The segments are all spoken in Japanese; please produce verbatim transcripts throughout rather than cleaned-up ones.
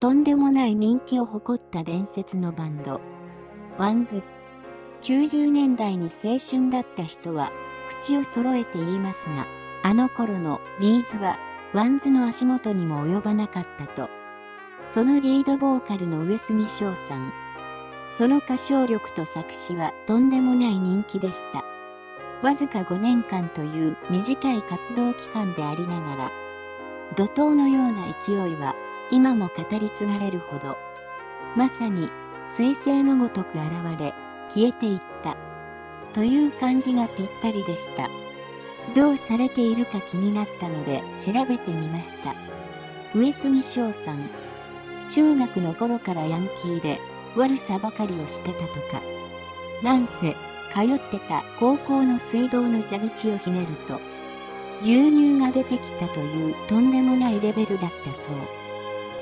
とんでもない人気を誇った伝説のバンド、ワンズ。きゅうじゅうねんだいに青春だった人は口を揃えて言いますが、あの頃のビーズはワンズの足元にも及ばなかったと。そのリードボーカルの上杉翔さん。その歌唱力と作詞はとんでもない人気でした。わずかごねんかんという短い活動期間でありながら、怒涛のような勢いは今も語り継がれるほど、まさに彗星のごとく現れ、消えていった、という感じがぴったりでした。どうされているか気になったので調べてみました。上杉翔さん。中学の頃からヤンキーで悪さばかりをしてたとか。なんせ、通ってた高校の水道の蛇口をひねると、牛乳が出てきたというとんでもないレベルだったそう。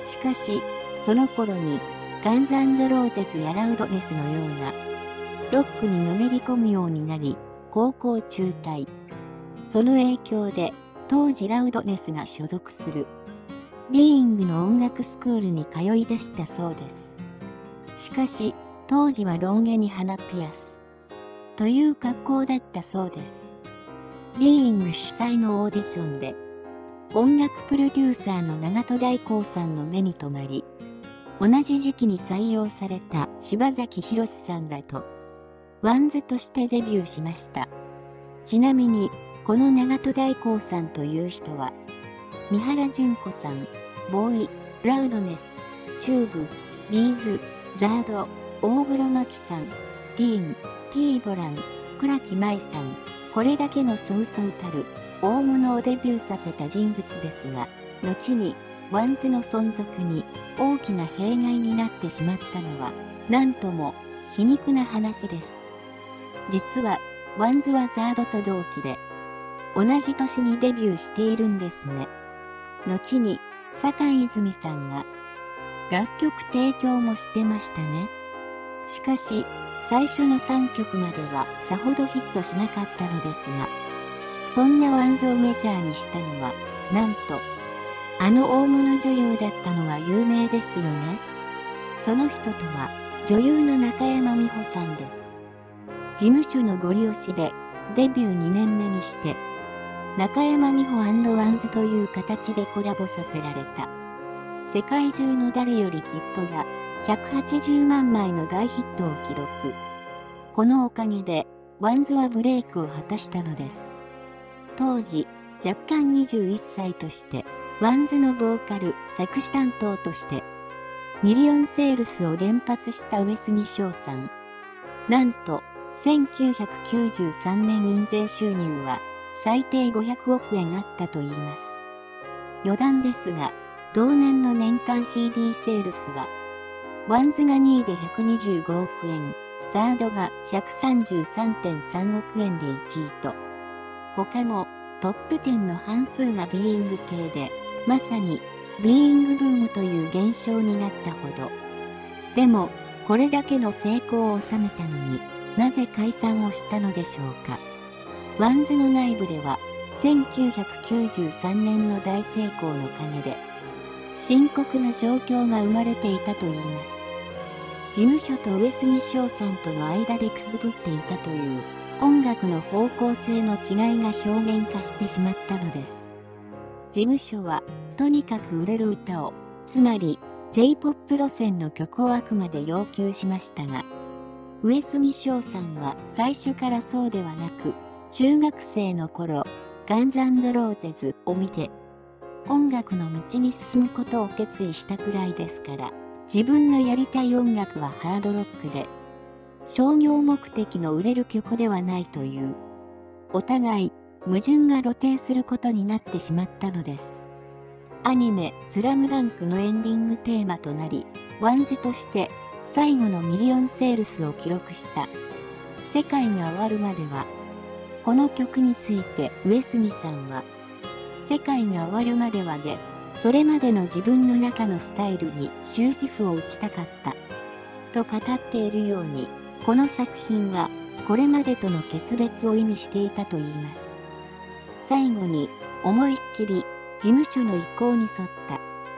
しかし、その頃にガンズ&ローゼズやラウドネスのようなロックにのめり込むようになり、高校中退。その影響で、当時ラウドネスが所属するビーイングの音楽スクールに通い出したそうです。しかし、当時はロン毛に鼻ピアスという格好だったそうです。ビーイング主催のオーディションで、音楽プロデューサーの長戸大光さんの目に留まり、同じ時期に採用された柴崎宏さんらと、ワンズとしてデビューしました。ちなみに、この長戸大光さんという人は、三原純子さん、ボーイ、ラウドネス、チューブ、ビーズ、ザード、大黒摩季さん、ティーン、Tボラン、倉木舞さん、これだけのそうそうたる大物をデビューさせた人物ですが、後にワンズの存続に大きな弊害になってしまったのは、なんとも皮肉な話です。実は、ワンズはザードと同期で、同じ年にデビューしているんですね。後に、坂井泉さんが楽曲提供もしてましたね。しかし、最初のさんきょくまではさほどヒットしなかったのですが、そんなワンズをメジャーにしたのは、なんと、あの大物女優だったのは有名ですよね。その人とは、女優の中山美穂さんです。事務所のご利用しで、デビューにねんめにして、中山美穂&ワンズという形でコラボさせられた。世界中の誰よりきっとがひゃくはちじゅうまんまいの大ヒットを記録。このおかげで、ワンズはブレイクを果たしたのです。当時、若干にじゅういっさいとして、ワンズのボーカル、作詞担当として、ミリオンセールスを連発した上杉翔さん。なんと、せんきゅうひゃくきゅうじゅうさんねん印税収入は、最低ごひゃくおくえんあったといいます。余談ですが、同年の年間 シーディー セールスは、ワンズがにいでひゃくにじゅうごおくえん、ザードが ひゃくさんじゅうさんてんさんおくえんでいちいと、他もトップじゅうの半数がビーイング系で、まさにビーイングブームという現象になったほど。でも、これだけの成功を収めたのに、なぜ解散をしたのでしょうか。ワンズの内部では、せんきゅうひゃくきゅうじゅうさんねんの大成功の陰で、深刻な状況が生まれていたといいます。事務所と上杉翔さんとの間でくすぶっていたという音楽の方向性の違いが表現化してしまったのです。事務所は、とにかく売れる歌を、つまり ジェイポップ 路線の曲をあくまで要求しましたが、上杉翔さんは最初からそうではなく、中学生の頃、ガンズ&ローゼズを見て、音楽の道に進むことを決意したくらいですから、自分のやりたい音楽はハードロックで、商業目的の売れる曲ではないという、お互い矛盾が露呈することになってしまったのです。アニメスラムダンクのエンディングテーマとなり、ワンズとして最後のミリオンセールスを記録した世界が終わるまでは、この曲について上杉さんは、世界が終わるまではで、それまでの自分の中のスタイルに終止符を打ちたかった、と語っているように、この作品はこれまでとの決別を意味していたといいます。最後に思いっきり事務所の意向に沿った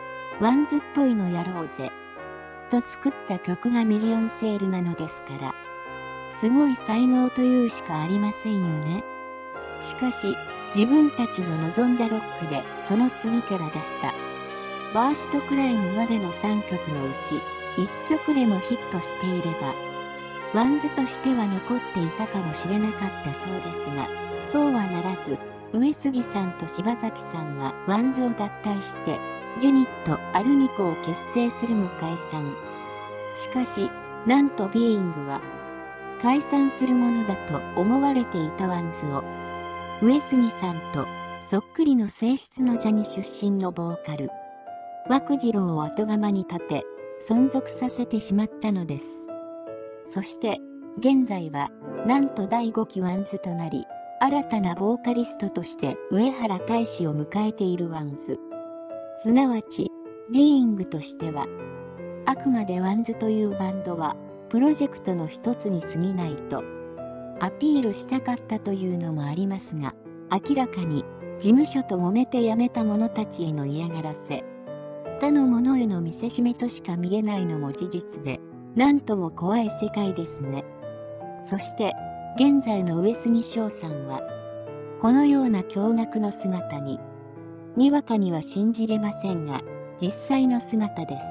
ワンズっぽいのやろうぜと作った曲がミリオンセールなのですから、すごい才能というしかありませんよね。しかし、自分たちの望んだロックでその次から出したバーストクライムまでのさんきょくのうちいっきょくでもヒットしていれば、ワンズとしては残っていたかもしれなかったそうですが、そうはならず、上杉さんと柴崎さんはワンズを脱退して、ユニットアルミコを結成するも解散。しかし、なんとビーイングは、解散するものだと思われていたワンズを、上杉さんとそっくりの性質のジャニ出身のボーカル、涌次郎を後釜に立て、存続させてしまったのです。そして、現在は、なんとだいごきワンズとなり、新たなボーカリストとして上原大志を迎えているワンズ。すなわち、ビーイングとしては、あくまでワンズというバンドは、プロジェクトの一つに過ぎないと、アピールしたかったというのもありますが、明らかに事務所と揉めて辞めた者たちへの嫌がらせ、他の者への見せしめとしか見えないのも事実で、なんとも怖い世界ですね。そして、現在の上杉翔さんは、このような驚愕の姿に、にわかには信じれませんが、実際の姿です。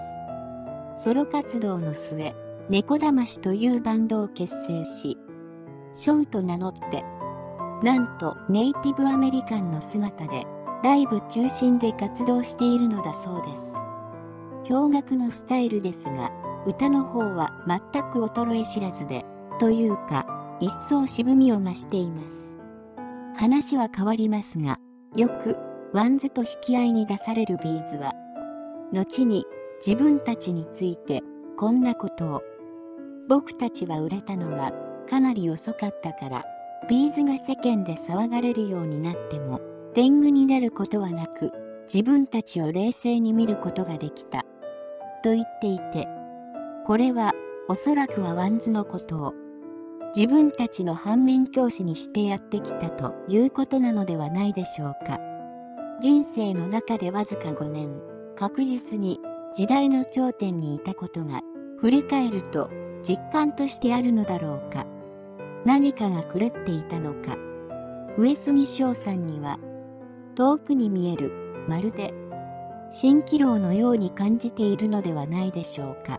ソロ活動の末、猫だましというバンドを結成し、ショウと名乗って、なんとネイティブアメリカンの姿で、ライブ中心で活動しているのだそうです。驚愕のスタイルですが、歌の方は全く衰え知らずで、というか、一層渋みを増しています。話は変わりますが、よく、ワンズと引き合いに出されるビーズは、後に自分たちについてこんなことを、僕たちは売れたのがかなり遅かったから、ビーズが世間で騒がれるようになっても、天狗になることはなく、自分たちを冷静に見ることができた、と言っていて、これはおそらくはワンズのことを、自分たちの反面教師にしてやってきたということなのではないでしょうか。人生の中でわずかごねん、確実に時代の頂点にいたことが、振り返ると実感としてあるのだろうか。何かが狂っていたのか。上杉翔さんには、遠くに見える、まるで、蜃気楼のように感じているのではないでしょうか。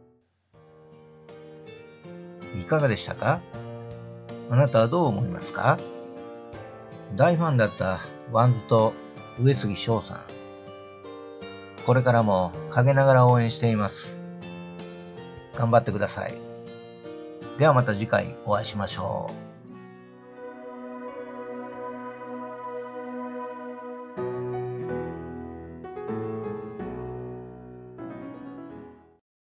いかがでしたか？あなたはどう思いますか？大ファンだったワンズと上杉翔さん。これからも陰ながら応援しています。頑張ってください。ではまた次回お会いしましょう。